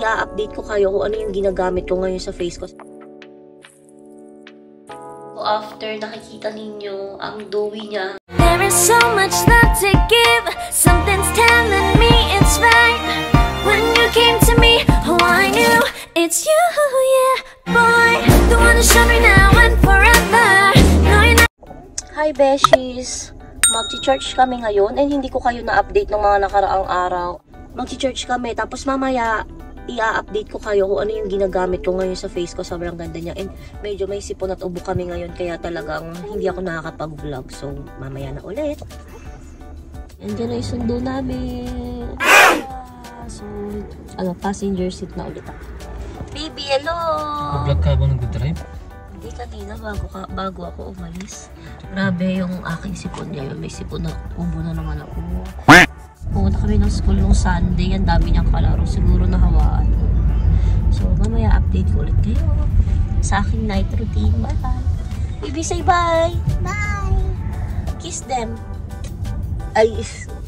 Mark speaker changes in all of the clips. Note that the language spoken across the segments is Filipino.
Speaker 1: i-update ko kayo kung ano yung ginagamit ko ngayon sa face ko. So, after nakikita ninyo ang dewy niya.
Speaker 2: There is so much love to give. Something's telling me it's right. When you came to me, oh, I knew it's you, yeah, boy. The one who showed me now and forever. No, you're not.
Speaker 1: Hi, Beshies! Magchi-church kami ngayon and hindi ko kayo na-update ng mga nakaraang araw. Magchi-church kami, tapos mamaya i-update ko kayo kung ano yung ginagamit ko ngayon sa face ko. Sobrang ganda niya. And medyo may sipon at ubo kami ngayon, kaya talagang hindi ako nakakapag-vlog. So, mamaya na ulit. Andiyan na yung sundo namin. So, passenger seat na ulit ako. Baby, hello!
Speaker 3: Nag-vlog ka ba nag-drive?
Speaker 1: Hindi, kanina bago ako umalis. Grabe yung aking sipon niya. May sipon na ubo na naman ako. Pumunta kami ng school nung Sunday. Ang dami niyang kalaro. Siguro nahawaan. So, mamaya update ko ulit kayo sa aking night routine. Bye-bye. Baby, say bye! Bye! Kiss them. Ay.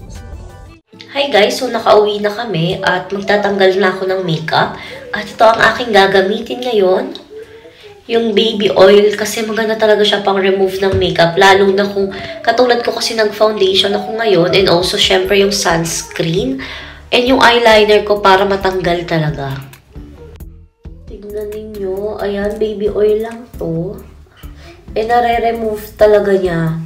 Speaker 1: Hi guys! So, nakauwi na kami at magtatanggal na ako ng makeup. At ito ang aking gagamitin ngayon. Yung baby oil, kasi maganda talaga siya pang remove ng makeup. Lalo na kung, katulad ko kasi nag-foundation ako ngayon. And also, syempre yung sunscreen. And yung eyeliner ko para matanggal talaga. Tignan ninyo. Ayan, baby oil lang to. And nare-remove talaga niya.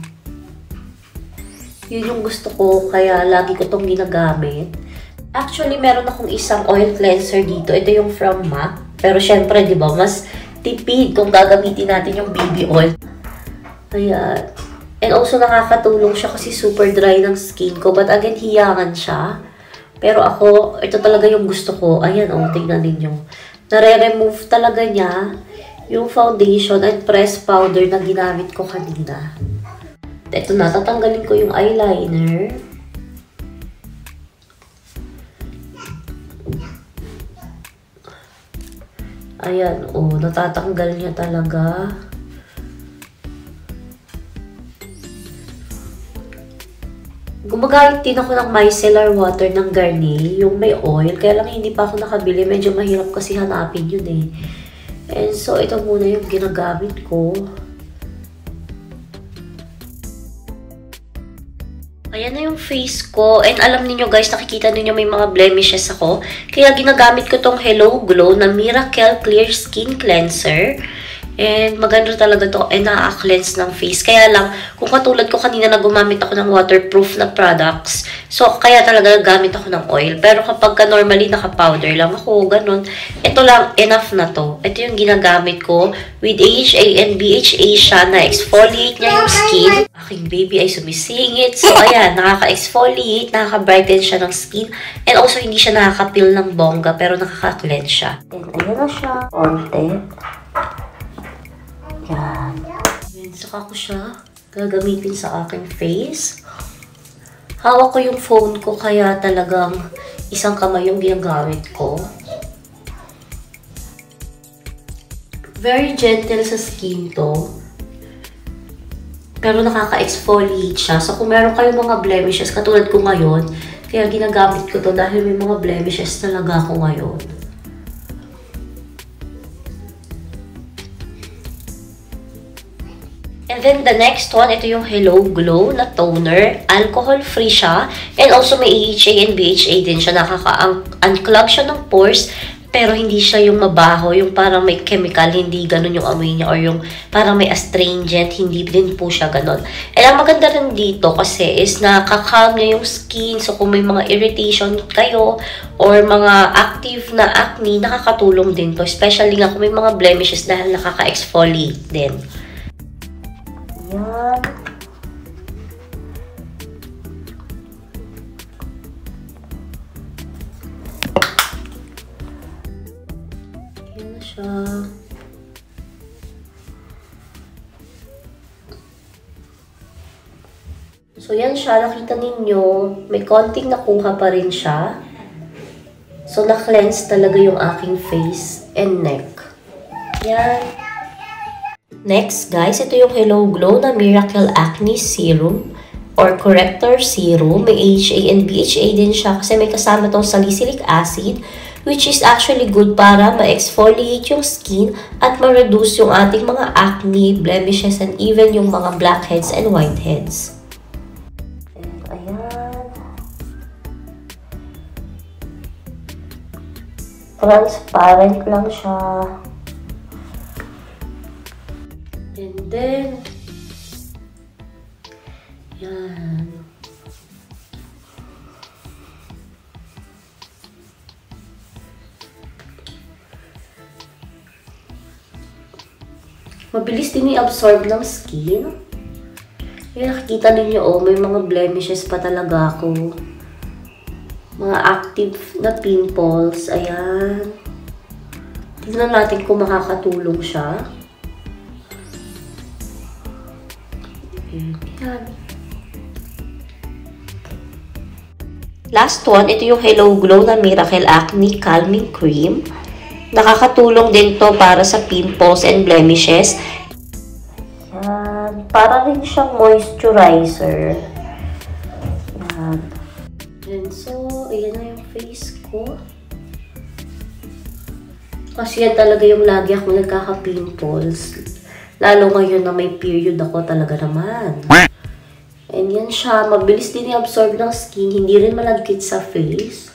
Speaker 1: Yun yung gusto ko, kaya lagi ko tong ginagamit. Actually, meron akong isang oil cleanser dito. Ito yung from MAC. Pero syempre, di ba, mas tipid kung gagamitin natin yung baby oil. Ayan. And also, nakakatulong siya kasi super dry ng skin ko. But again, hiyangan siya. Pero ako, ito talaga yung gusto ko. Ayan, tingnan ninyo. Nare-remove talaga niya yung foundation and pressed powder na ginamit ko kanina. Ito na, tatanggalin ko yung eyeliner. Ayan, natatanggal niya talaga. Gumagamit din ako ng micellar water ng Garnier, yung may oil. Kaya lang hindi pa ako nakabili. Medyo mahirap kasi hanapin yun eh. And so, ito muna yung ginagamit ko. Ayan na yung face ko. And alam niyo guys, nakikita niyo may mga blemishes ako. Kaya ginagamit ko tong Hello Glow na Miracle Clear Skin Cleanser. And maganda talaga to. And na-cleanse ng face. Kaya lang, kung katulad ko kanina na gumamit ako ng waterproof na products. So, kaya talaga gamit ako ng oil. Pero kapag ka normally naka-powder lang ako, ganun. Ito lang, enough na to. Ito yung ginagamit ko. With AHA and BHA siya na exfoliate niya yung skin. Aking baby ay sumisingit. So, ayan, nakaka-exfoliate, nakaka-brighten siya ng skin. And also, hindi siya nakaka-peel ng bongga, pero nakaka-cleanse siya. And ayan na siya. Konti. Yan. And saka ko siya gagamitin sa aking face. Hawak ko yung phone ko, kaya talagang isang kamay yung ginagamit ko. Very gentle sa skin to. Pero nakaka-exfoliate siya. So, kung meron kayong mga blemishes, katulad ko ngayon, kaya ginagamit ko to dahil may mga blemishes talaga ako ngayon. And then, the next one, ito yung Hello Glow na toner. Alcohol-free siya. And also, may AHA and BHA din siya. Nakaka-unclog siya ng pores. Pero hindi siya yung mabaho. Yung parang may chemical. Hindi ganun yung amoy niya. Or yung parang may astringent. Hindi din po siya ganun. And ang maganda rin dito kasi is nakaka-calm niya yung skin. So, kung may mga irritation kayo or mga active na acne, nakakatulong din to. Especially nga kung may mga blemishes dahil nakaka-exfoliate din. Yan. Yan na siya. So, yan siya. Nakita ninyo, may konting nakuha pa rin siya. So, na-cleanse talaga yung aking face and neck. Yan. Next, guys, ito yung Hello Glow na Miracle Acne Serum or Corrector Serum. May AHA and BHA din siya kasi may kasama tong salicylic acid. which is actually good para ma-exfoliate yung skin at ma-reduce yung ating mga acne, blemishes, and even yung mga blackheads and whiteheads. And ayan. Transparent lang siya. And then, yan. Mabilis din i-absorb ng skin. Yung nakikita ninyo, oh, may mga blemishes pa talaga ako. Mga active na pimples. Ayan. Tignan natin kung makakatulong siya. Ayan. Last one, ito yung Hello Glow na Miracle Acne Calming Cream. Nakakatulong din to para sa pimples and blemishes. Yan. Para rin siyang moisturizer. Yan. And so, ayan na yung face ko. Kasi yan talaga yung lagi ako nagkaka-pimples. Lalo ngayon na may period ako talaga naman. And yan siya. Mabilis din i-absorb ng skin. Hindi rin malagkit sa face.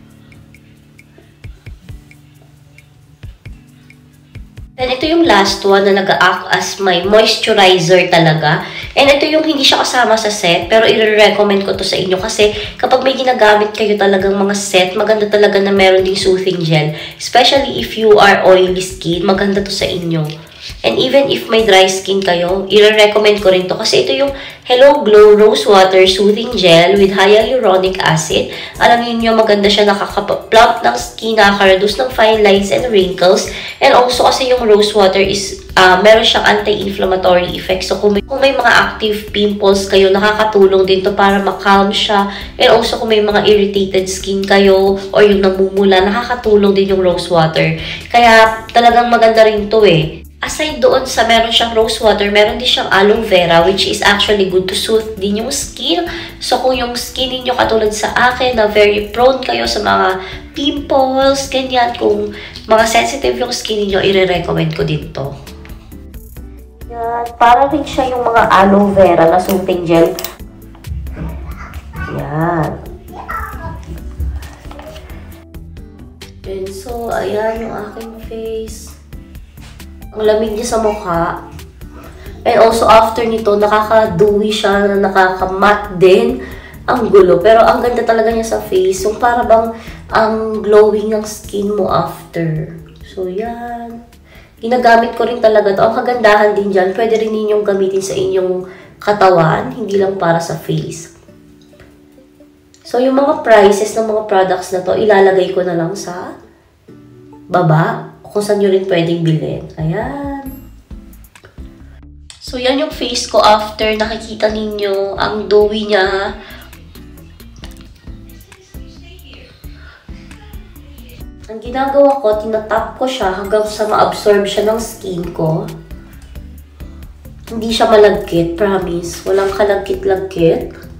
Speaker 1: And ito yung last one na nag-act as my moisturizer talaga. And ito yung hindi siya kasama sa set, pero i-recommend ko to sa inyo kasi kapag may ginagamit kayo talagang mga set, maganda talaga na meron ding soothing gel. Especially if you are oily skin, maganda to sa inyo. And even if may dry skin kayo, i-recommend ko rin to kasi ito yung Hello Glow Rose Water Soothing Gel with Hyaluronic Acid. Alam niyo maganda siya, nakaka-plump ng skin, nakaka-reduce ng fine lines and wrinkles. And also kasi yung rose water is meron siyang anti-inflammatory effect. So kung may mga active pimples kayo, nakakatulong din to para ma-calm siya. And also kung may mga irritated skin kayo or yung namumula, nakakatulong din yung rose water. Kaya talagang maganda rin to eh. Aside doon sa meron siyang rose water, meron din siyang aloe vera which is actually good to soothe din yung skin. So kung yung skin niyo katulad sa akin na very prone kayo sa mga pimples, ganyan, kung mga sensitive yung skin niyo, i-recommend ko din to. Yan, para rin siya yung mga aloe vera na soothing gel. Yan. And so, ayan yung aking face. Ang lamig niya sa mukha. And also, after nito, nakaka-dewy siya, nakaka-matte din. Ang gulo. Pero ang ganda talaga niya sa face. Yung para bang ang glowing ng skin mo after. So, yan. Ginagamit ko rin talaga to. Ang kagandahan din dyan, pwede rin ninyong gamitin sa inyong katawan. Hindi lang para sa face. So, yung mga prices ng mga products na to, ilalagay ko na lang sa baba. Kung saan nyo rin pwedeng bilhin. Ayan. So, yan yung face ko after. Nakikita ninyo ang dewy niya. Ang ginagawa ko, tinatap ko siya hanggang sa ma-absorb siya ng skin ko. Hindi siya malagkit, promise. Walang kalagkit-lagkit.